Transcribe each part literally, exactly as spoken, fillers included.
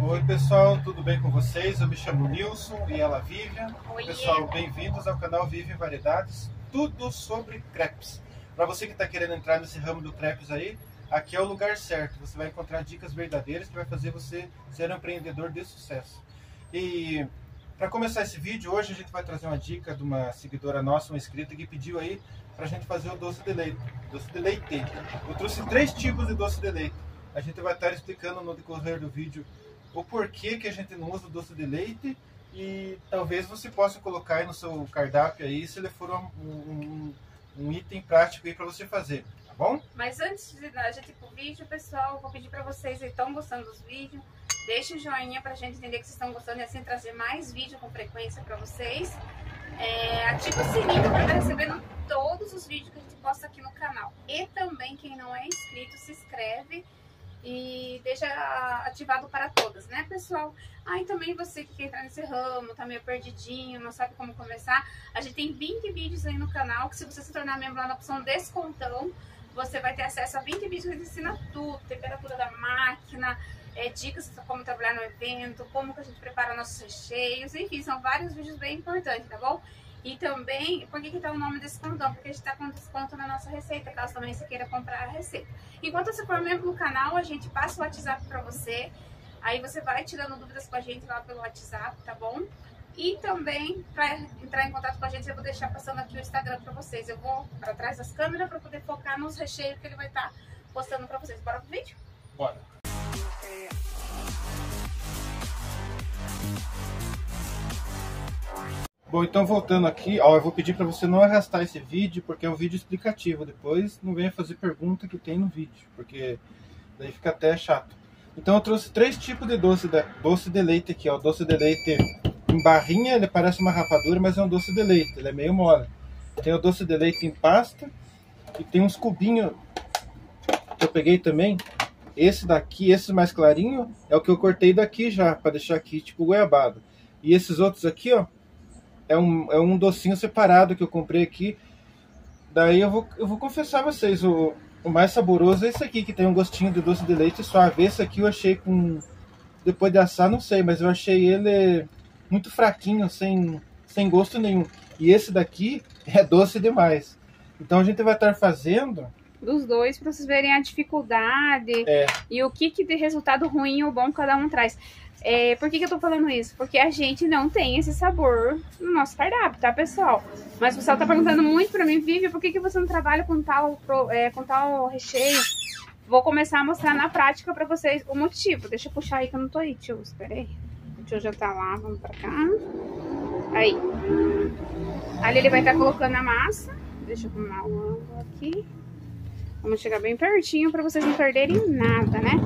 Oi pessoal, tudo bem com vocês? Eu me chamo Nilson e ela Vivian. Oi. Pessoal, bem-vindos ao canal Vivian Variedades, tudo sobre crepes. Para você que está querendo entrar nesse ramo do crepes aí, aqui é o lugar certo. Você vai encontrar dicas verdadeiras que vai fazer você ser um empreendedor de sucesso. E para começar esse vídeo, hoje a gente vai trazer uma dica de uma seguidora nossa, uma inscrita, que pediu aí para a gente fazer o doce de leite. Doce de leite. Eu trouxe três tipos de doce de leite. A gente vai estar explicando no decorrer do vídeo o porquê que a gente não usa o doce de leite e talvez você possa colocar aí no seu cardápio aí, se ele for um, um, um item prático aí para você fazer, tá bom? Mas antes de a gente ir pro vídeo, pessoal, vou pedir para vocês aí, estão gostando dos vídeos, deixa o joinha pra gente entender que vocês estão gostando e assim trazer mais vídeo com frequência para vocês. É, ativa o sininho para estar recebendo todos os vídeos que a gente posta aqui no canal. E também, quem não é inscrito, se inscreve e deixa ativado para todas, né, pessoal? Ah, e também você que quer entrar nesse ramo, tá meio perdidinho, não sabe como começar, a gente tem vinte vídeos aí no canal, que se você se tornar membro lá na opção descontão, você vai ter acesso a vinte vídeos que a gente ensina tudo, temperatura da máquina, é, dicas de como trabalhar no evento, como que a gente prepara nossos recheios, enfim, são vários vídeos bem importantes, tá bom? E também, por que que tá o nome desse descontão? Porque a gente tá com desconto na nossa receita, caso também você queira comprar a receita. Enquanto você for membro do canal, a gente passa o WhatsApp pra você, aí você vai tirando dúvidas com a gente lá pelo WhatsApp, tá bom? E também, para entrar em contato com a gente, eu vou deixar passando aqui o Instagram pra vocês. Eu vou para trás das câmeras para poder focar nos recheios que ele vai estar postando pra vocês. Bora pro vídeo? Bora! Bom, então voltando aqui, ó, eu vou pedir para você não arrastar esse vídeo, porque é um vídeo explicativo. Depois não venha fazer pergunta que tem no vídeo, porque daí fica até chato. Então eu trouxe três tipos de doce de, doce de leite aqui, ó. Doce de leite em barrinha, ele parece uma rapadura, mas é um doce de leite, ele é meio mole. Tem o doce de leite em pasta e tem uns cubinhos que eu peguei também. Esse daqui, esse mais clarinho, é o que eu cortei daqui já, para deixar aqui tipo goiabada. E esses outros aqui, ó, É um, é um docinho separado que eu comprei aqui. Daí eu vou, eu vou confessar a vocês, o, o mais saboroso é esse aqui, que tem um gostinho de doce de leite suave. Esse aqui eu achei com... Depois de assar, não sei, mas eu achei ele muito fraquinho, sem, sem gosto nenhum. E esse daqui é doce demais. Então a gente vai estar fazendo... Dos dois, para vocês verem a dificuldade é. e o que, que de resultado ruim ou bom cada um traz. É, por que, que eu tô falando isso? Porque a gente não tem esse sabor no nosso cardápio, tá, pessoal? Mas o pessoal tá perguntando muito pra mim, Vivi, por que, que você não trabalha com tal, é, com tal recheio? Vou começar a mostrar na prática pra vocês o motivo. Deixa eu puxar aí que eu não tô aí, tio. Espera aí. O tio já tá lá, vamos pra cá. Aí. Ali ele vai estar colocando a massa. Deixa eu arrumar o ângulo aqui. Vamos chegar bem pertinho pra vocês não perderem nada, né?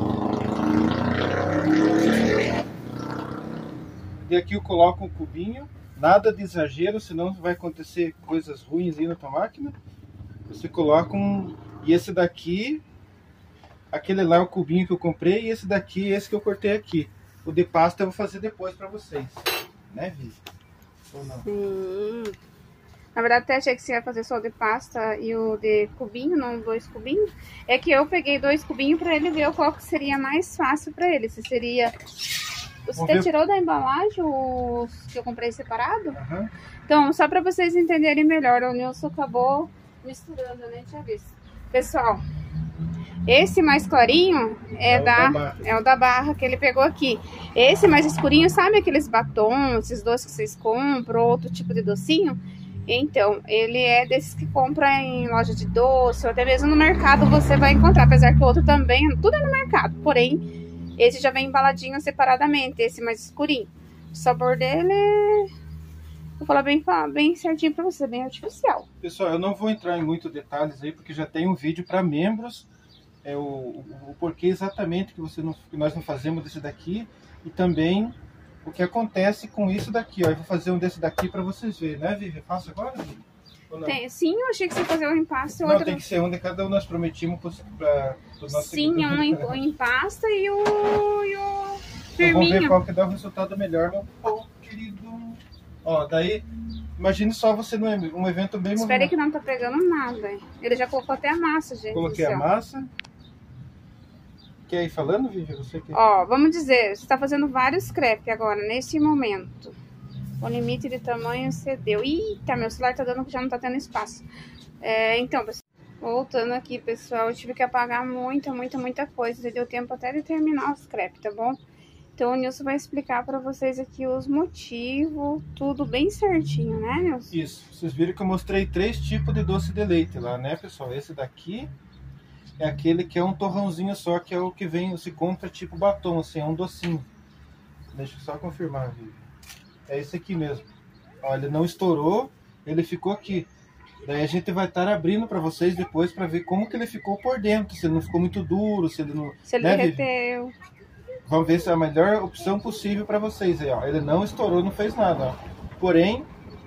E aqui eu coloco um cubinho, nada de exagero, senão vai acontecer coisas ruins aí na tua máquina. Você coloca um... E esse daqui, aquele lá é o cubinho que eu comprei, e esse daqui, esse que eu cortei aqui. O de pasta eu vou fazer depois pra vocês. Né, Vi? Ou não? Sim. Na verdade, até achei que você ia fazer só o de pasta e o de cubinho, não dois cubinhos. É que eu peguei dois cubinhos pra ele ver qual que seria mais fácil pra ele. Se seria... Você até tirou da embalagem os que eu comprei separado? Uhum. Então, só pra vocês entenderem melhor, o Nilson acabou misturando, né, Tia Vice? Pessoal, esse mais clarinho é, é, da, da é o da barra que ele pegou aqui. Esse mais escurinho, sabe aqueles batons, esses doces que vocês compram, outro tipo de docinho? Então, ele é desses que compra em loja de doce, ou até mesmo no mercado você vai encontrar. Apesar que o outro também, tudo é no mercado, porém... Esse já vem embaladinho separadamente, esse mais escurinho. O sabor dele é... Vou falar bem, bem certinho pra você, bem artificial. Pessoal, eu não vou entrar em muitos detalhes aí, porque já tem um vídeo para membros. É o, o, o porquê exatamente que, você não, que nós não fazemos desse daqui. E também o que acontece com isso daqui, ó. Eu vou fazer um desse daqui para vocês verem, né, Vivi? Faço agora, Vivi? Tem, sim, eu achei que você ia fazer um em pasta e não, outro... tem que ser um de cada um, nós prometimos para os nossos Sim, seguidores. um em, em pasta e o, e o firminho. Vamos ver qual que dá o resultado melhor, meu povo querido. Ó, daí, imagine só você num um evento bem... Espera aí que não tá pegando nada. Ele já colocou até a massa, gente. Coloquei a massa. quer ir falando, Vivi? Você quer... Ó, vamos dizer, você está fazendo vários crepes agora, neste momento. O limite de tamanho cedeu. Eita, meu celular tá dando que já não tá tendo espaço. É, então, pessoal, voltando aqui, pessoal, eu tive que apagar muita, muita, muita coisa. Deu tempo até de terminar os crepes, tá bom? Então, o Nilson vai explicar pra vocês aqui os motivos, tudo bem certinho, né, Nilson? Isso. Vocês viram que eu mostrei três tipos de doce de leite lá, né, pessoal? Esse daqui é aquele que é um torrãozinho só, que é o que vem, se compra tipo batom, assim, é um docinho. Deixa eu só confirmar, Vivi. É esse aqui mesmo. Ó, ele não estourou, ele ficou aqui. Daí a gente vai estar abrindo para vocês depois para ver como que ele ficou por dentro. Se ele não ficou muito duro, se ele não... Se ele né, derreteu. Vivi? Vamos ver se é a melhor opção possível para vocês aí, ó. Ele não estourou, não fez nada, ó. Porém,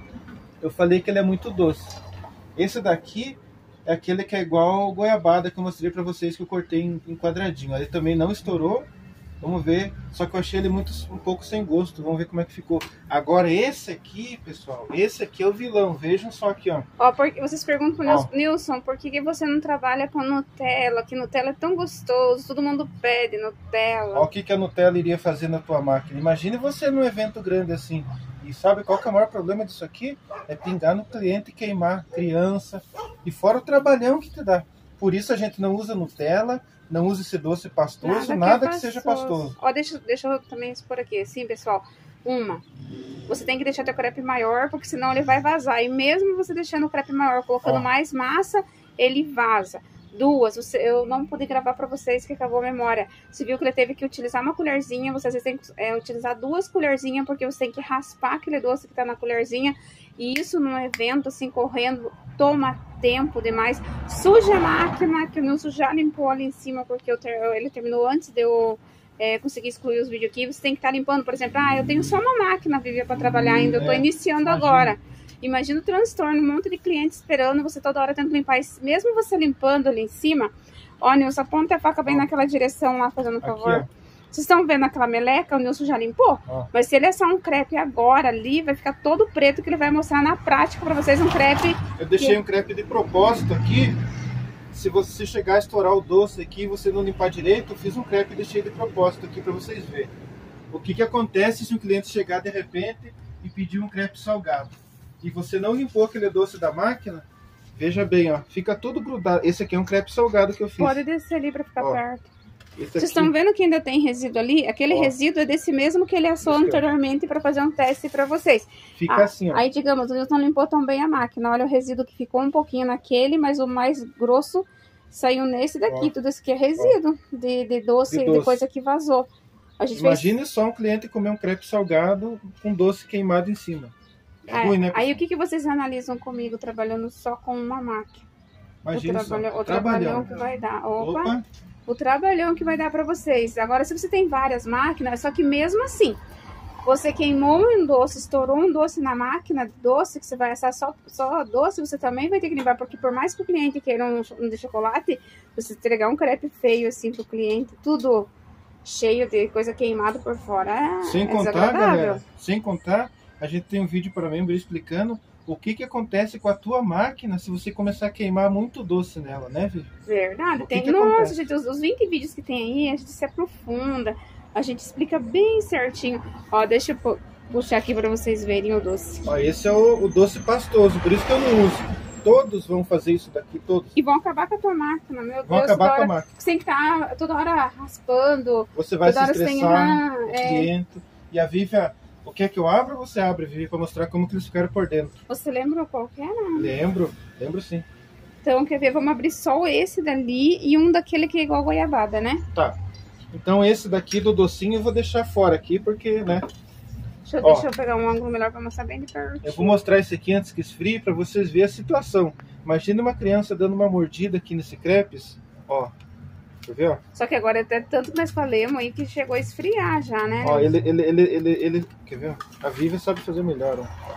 eu falei que ele é muito doce. Esse daqui é aquele que é igual o goiabada que eu mostrei para vocês, que eu cortei em, em quadradinho. Ele também não estourou. Vamos ver, só que eu achei ele muito, um pouco sem gosto. Vamos ver como é que ficou. Agora esse aqui, pessoal, esse aqui é o vilão. Vejam só aqui, ó. Ó, porque vocês perguntam pro Nilson, Nilson, por que, que você não trabalha com Nutella? Que Nutella é tão gostoso, todo mundo pede Nutella. Ó, o que, que a Nutella iria fazer na tua máquina. Imagine você num evento grande assim. E sabe qual que é o maior problema disso aqui? É pingar no cliente e queimar criança. E fora o trabalhão que te dá. Por isso a gente não usa Nutella. Não use esse doce pastoso, nada, nada que, é que seja pastoso. Ó, deixa, deixa eu também expor aqui, assim, pessoal. Uma, você tem que deixar teu crepe maior, porque senão ele vai vazar. E mesmo você deixando o crepe maior, colocando Ó. mais massa, ele vaza. Duas, você, eu não pude gravar pra vocês que acabou a memória. Você viu que ele teve que utilizar uma colherzinha, você às vezes tem que é, utilizar duas colherzinhas, porque você tem que raspar aquele doce que tá na colherzinha. E isso num evento, assim, correndo, toma tempo demais. Suja a máquina, que o Nilson já limpou ali em cima, porque eu ter, ele terminou antes de eu é, conseguir excluir os vídeos aqui. Você tem que estar limpando, por exemplo, ah, eu tenho só uma máquina, Vivi, para trabalhar ainda, eu tô é, iniciando imagina. agora. Imagina o transtorno, um monte de cliente esperando, você toda hora tendo que limpar isso. Mesmo você limpando ali em cima, ó, Nilson, aponta a faca bem ó. naquela direção lá, fazendo um favor. Aqui, vocês estão vendo aquela meleca? O Nilson já limpou? Ó. Mas se ele é só um crepe agora ali, vai ficar todo preto, que ele vai mostrar na prática pra vocês um crepe. Eu deixei que... um crepe de propósito aqui. Se você chegar a estourar o doce aqui e você não limpar direito, eu fiz um crepe e deixei de propósito aqui pra vocês verem. O que que acontece se um cliente chegar de repente e pedir um crepe salgado? E você não limpou aquele doce da máquina? Veja bem, ó, fica tudo grudado. Esse aqui é um crepe salgado que eu fiz. Pode descer ali pra ficar ó. perto. Vocês aqui... estão vendo que ainda tem resíduo ali? Aquele ó. resíduo é desse mesmo que ele assou Esse anteriormente para fazer um teste para vocês. Fica ah, assim, ó. Aí, digamos, o Nilson não limpou tão bem a máquina. Olha o resíduo que ficou um pouquinho naquele, mas o mais grosso saiu nesse daqui. Ó. Tudo isso aqui é resíduo de, de, doce, de doce, de coisa que vazou. A gente Imagine fez... só um cliente comer um crepe salgado com doce queimado em cima. É aí, ruim, né, aí o que, que vocês analisam comigo trabalhando só com uma máquina? Imagina o, trabalho, só. o trabalhão que vai dar. Opa! Opa. O trabalhão que vai dar para vocês. Agora, se você tem várias máquinas, só que mesmo assim, você queimou um doce, estourou um doce na máquina, doce que você vai assar só, só doce, você também vai ter que limpar, porque por mais que o cliente queira um, um de chocolate, você entregar um crepe feio assim pro cliente, tudo cheio de coisa queimada por fora, é, sem é contar, galera, sem contar, a gente tem um vídeo para membro explicando o que que acontece com a tua máquina se você começar a queimar muito doce nela, né, Vivi? Verdade. O Tem, que que nossa, acontece? gente, os, os vinte vídeos que tem aí, a gente se aprofunda, a gente explica bem certinho. Ó, deixa eu puxar aqui para vocês verem o doce. Ó, esse é o, o doce pastoso, por isso que eu não uso. Todos vão fazer isso daqui, todos. E vão acabar com a tua máquina, meu vão Deus. acabar hora, com a máquina. Você tem que estar toda hora raspando. Você vai se estressar, tem, ah, o cliente. É... E a Vivi, o que é que eu abro, você abre, Vivi, para mostrar como que eles ficaram por dentro. Você lembra qual que era? Lembro, lembro sim. Então, quer ver? Vamos abrir só esse dali e um daquele que é igual a goiabada, né? Tá. Então esse daqui do docinho eu vou deixar fora aqui, porque, né? Deixa eu, deixa eu pegar um ângulo melhor para mostrar bem de perto. Eu vou mostrar esse aqui antes que esfrie para vocês verem a situação. Imagina uma criança dando uma mordida aqui nesse crepes, ó. Quer ver, ó? Só que agora até tanto que nós falamos aí que chegou a esfriar já, né? Ó, ele, ele, ele, ele, ele... Quer ver? A Vivi sabe fazer melhor,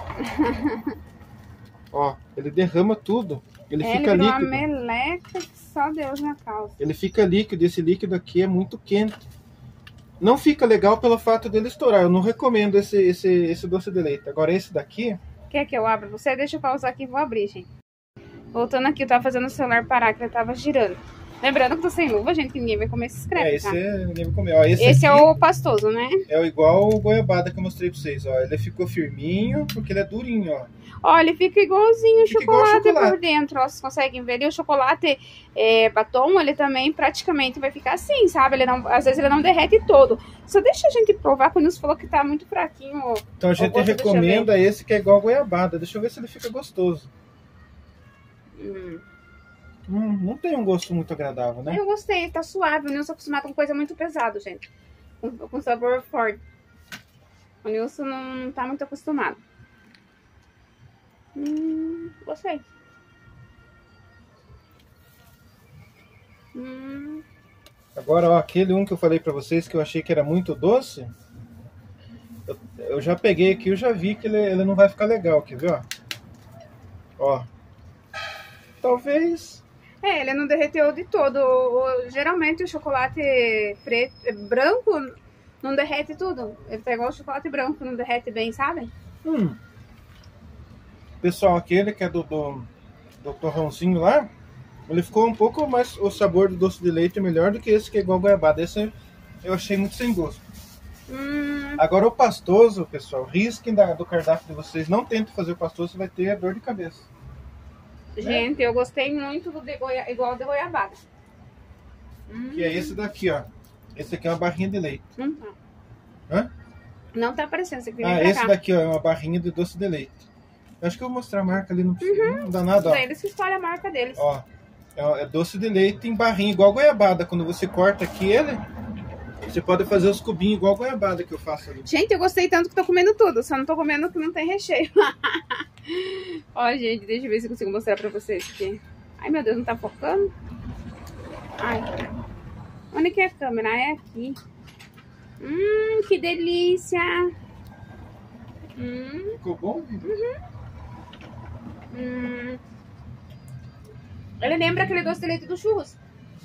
ó. Ó, ele derrama tudo. Ele é, fica ele líquido. Uma meleca que só Deus na causa. Ele fica líquido, esse líquido aqui é muito quente. Não fica legal pelo fato dele estourar. Eu não recomendo esse, esse, esse doce de leite. Agora esse daqui... Quer que eu abra você? Deixa eu pausar aqui e vou abrir, gente. Voltando aqui, eu tava fazendo o celular parar, que ele tava girando. Lembrando que tô sem luva, gente, que ninguém vai comer esses crepes, É, esse tá? é, ninguém vai comer. Ó, esse Esse é aqui o pastoso, né? é o igual o goiabada que eu mostrei pra vocês, ó. Ele ficou firminho porque ele é durinho, ó. Ó, ele fica igualzinho o Fica chocolate, igual chocolate por dentro, ó, vocês conseguem ver. E o chocolate é, batom, ele também praticamente vai ficar assim, sabe? Ele não, às vezes ele não derrete todo. Só deixa a gente provar, quando nos falou que tá muito fraquinho. Ó, Então a gente gosto, recomenda esse que é igual goiabada. Deixa eu ver se ele fica gostoso. Hum. Hum, não tem um gosto muito agradável, né? Eu gostei, tá suave. O Nilson acostumado com coisa muito pesada, gente. Com, com sabor forte. O Nilson não tá muito acostumado. Hum, gostei. Hum. Agora, ó, aquele um que eu falei pra vocês que eu achei que era muito doce, eu, eu já peguei aqui, eu já vi que ele, ele não vai ficar legal aqui, viu? Ó. Talvez... É, ele não derreteu de todo. O, o, geralmente o chocolate preto, branco não derrete tudo. Ele tá igual o chocolate branco, não derrete bem, sabe? Hum. Pessoal, aquele que é do, do, do torrãozinho lá, ele ficou um pouco mais, o sabor do doce de leite é melhor do que esse que é igual goiabada. Esse eu achei muito sem gosto. Hum. Agora o pastoso, pessoal, risquem da, do cardápio de vocês. Não tentem fazer o pastoso, você vai ter dor de cabeça. Gente, eu gostei muito do de goia... igual o de goiabada. Hum. Que é esse daqui, ó. Esse aqui é uma barrinha de leite. Não tá. Hã? Não tá aparecendo. Esse aqui Ah, pra esse cá. daqui, ó, é uma barrinha de doce de leite. Eu acho que eu vou mostrar a marca ali, não, precisa, Uhum. não dá nada, ó. Eles que escolhem a marca deles. Ó, é, é doce de leite em barrinha, igual goiabada. Quando você corta aqui ele, você pode fazer os cubinhos igual goiabada que eu faço ali. Gente, eu gostei tanto que tô comendo tudo. Só não tô comendo que não tem recheio. Ó, gente, deixa eu ver se eu consigo mostrar pra vocês aqui. Ai, meu Deus, não tá focando? Ai. Onde que é a câmera? É aqui. Hum, que delícia. Hum. Ficou bom? Uhum. Hum. Ele lembra aquele doce de leite do churros.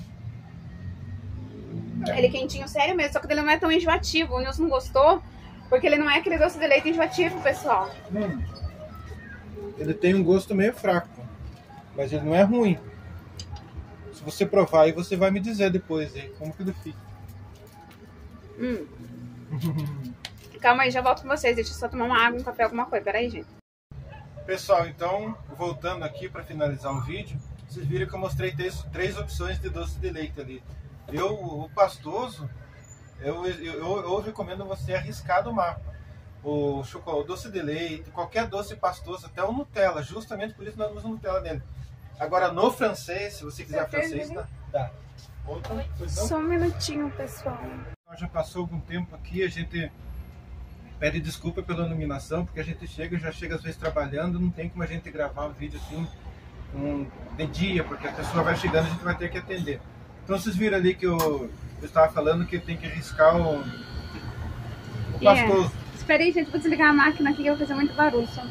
É. Ele quentinho, sério mesmo. Só que ele não é tão enjoativo. O Nilson não gostou. Porque ele não é aquele doce de leite enjoativo, pessoal. Hum. Ele tem um gosto meio fraco. Mas ele não é ruim. Se você provar aí, você vai me dizer depois aí como que ele fica. Hum. Calma aí, já volto com vocês. Deixa eu só tomar uma água, um café, alguma coisa. Peraí, gente. Pessoal, então, voltando aqui para finalizar o vídeo, vocês viram que eu mostrei três, três opções de doce de leite ali. Eu, o pastoso, eu, eu, eu, eu recomendo você arriscar do mapa. O chocolate, o doce de leite, qualquer doce pastoso, até o Nutella, justamente por isso nós usamos Nutella nele. Agora, no francês, se você quiser francês, dá. dá. Outra, Só um minutinho, pessoal. Já passou algum tempo aqui, a gente pede desculpa pela iluminação, porque a gente chega, já chega às vezes trabalhando, não tem como a gente gravar um vídeo assim um, de dia, porque a pessoa vai chegando, a gente vai ter que atender. Então vocês viram ali que eu, eu estava falando que tem que arriscar o, o pastoso. Yeah. Espera aí, gente, vou desligar a máquina aqui que eu vou fazer muito barulho. Só.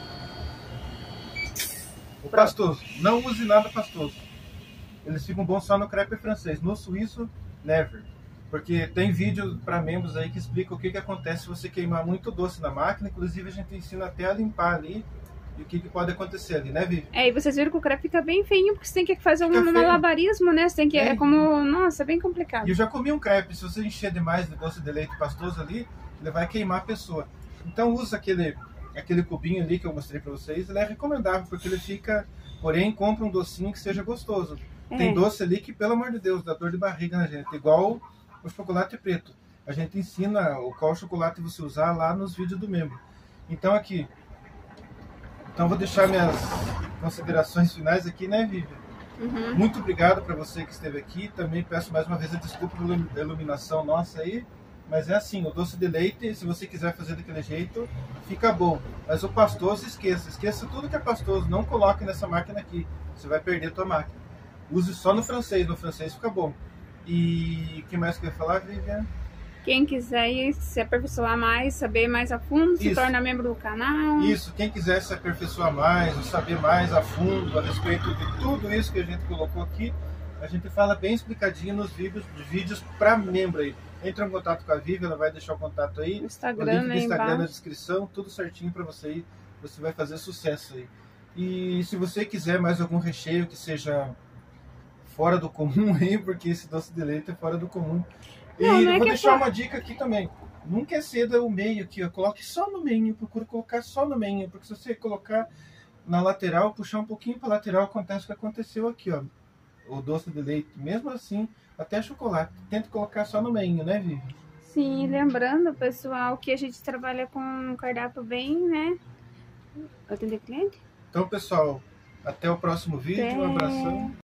O pastoso, não use nada pastoso. Eles ficam bons só no crepe francês, no suíço, never. Porque tem vídeo para membros aí que explica o que, que acontece se você queimar muito doce na máquina. Inclusive a gente ensina até a limpar ali e o que, que pode acontecer ali, né, Vivi? É, e vocês viram que o crepe fica bem feinho, porque você tem que fazer um Fica malabarismo, né? Você tem que, é. é como, nossa, é bem complicado. E eu já comi um crepe, se você encher demais de doce de leite pastoso ali, ele vai queimar a pessoa. Então usa aquele, aquele cubinho ali que eu mostrei para vocês, ele é recomendável, porque ele fica... Porém, compra um docinho que seja gostoso. É. Tem doce ali que, pelo amor de Deus, dá dor de barriga na gente, igual o chocolate preto. A gente ensina o qual chocolate você usar lá nos vídeos do membro. Então aqui, então vou deixar minhas considerações finais aqui, né, Vivian? Uhum. Muito obrigado para você que esteve aqui. Também peço mais uma vez a desculpa pela iluminação nossa aí. Mas é assim, o doce de leite, se você quiser fazer daquele jeito, fica bom. Mas o pastoso, esqueça. Esqueça tudo que é pastoso. Não coloque nessa máquina aqui. Você vai perder a tua máquina. Use só no francês. No francês fica bom. E o que mais que eu ia falar, Vivian? Quem quiser se aperfeiçoar mais, saber mais a fundo, se Isso. torna membro do canal. Isso, quem quiser se aperfeiçoar mais, ou saber mais a fundo a respeito de tudo isso que a gente colocou aqui, a gente fala bem explicadinho nos vídeos, vídeos para membro aí. Entra em contato com a Vivi, ela vai deixar o contato aí. Instagram, o link do Instagram embaixo. na descrição, tudo certinho para você aí. Você vai fazer sucesso aí. E se você quiser mais algum recheio que seja fora do comum aí, porque esse doce de leite é fora do comum. E Não, não é vou que é deixar fora. uma dica aqui também. Nunca exceda o meio aqui, ó. Coloque só no meio, procure colocar só no meio, porque se você colocar na lateral, puxar um pouquinho para lateral, acontece o que aconteceu aqui, ó. O doce de leite, mesmo assim, até chocolate. Tenta colocar só no meio, né, Vivi? Sim, lembrando, pessoal, que a gente trabalha com um cardápio bem, né? Atender cliente? Então, pessoal, até o próximo vídeo. Um abração.